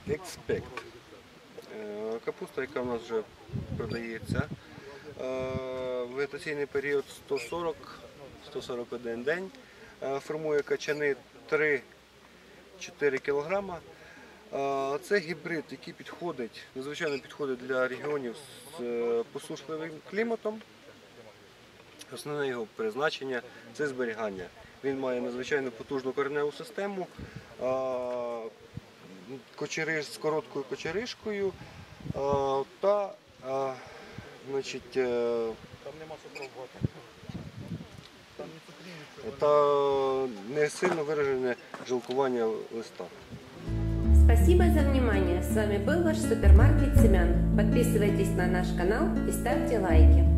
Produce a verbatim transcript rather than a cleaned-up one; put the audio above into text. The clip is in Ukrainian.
Експект. Капуста, яка в нас вже продається. Вегетаційний період сто сорок - сто сорок один день. Формує качани три-чотири кілограма. Це гібрид, який підходить, надзвичайно підходить для регіонів з посушливим кліматом. Основне його призначення – це зберігання. Він має надзвичайно потужну кореневу систему, кочериш з короткою кочеришкою та, значить, та не сильно виражене жилкування листа. Спасибо за внимание. С вами был ваш супермаркет семян. Подписывайтесь на наш канал и ставьте лайки.